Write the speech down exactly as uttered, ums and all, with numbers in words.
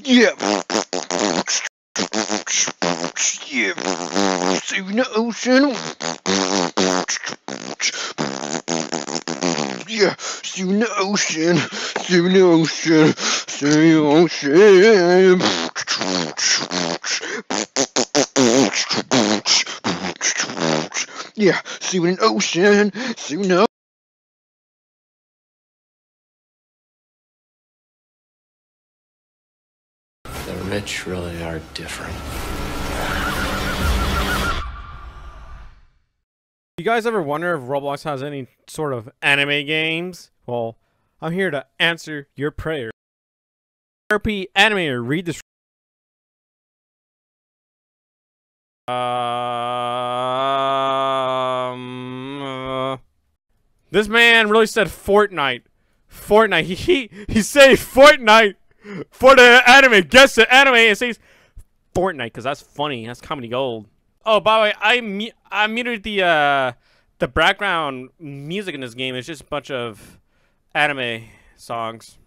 Yeah. Yeah. Saving the ocean. Yeah. Saving the ocean. Saving the ocean. Saving the ocean. Yeah. Saving the ocean. Saving the The rich really are different. You guys ever wonder if Roblox has any sort of anime games? Well, I'm here to answer your prayer. R P animator, read this. Um, uh, this man really said Fortnite. Fortnite. He he he said Fortnite for the anime. Guess the anime and says Fortnite because that's funny. That's comedy gold. Oh, by the way, I mu I muted the uh the background music in this game. It's just a bunch of anime songs.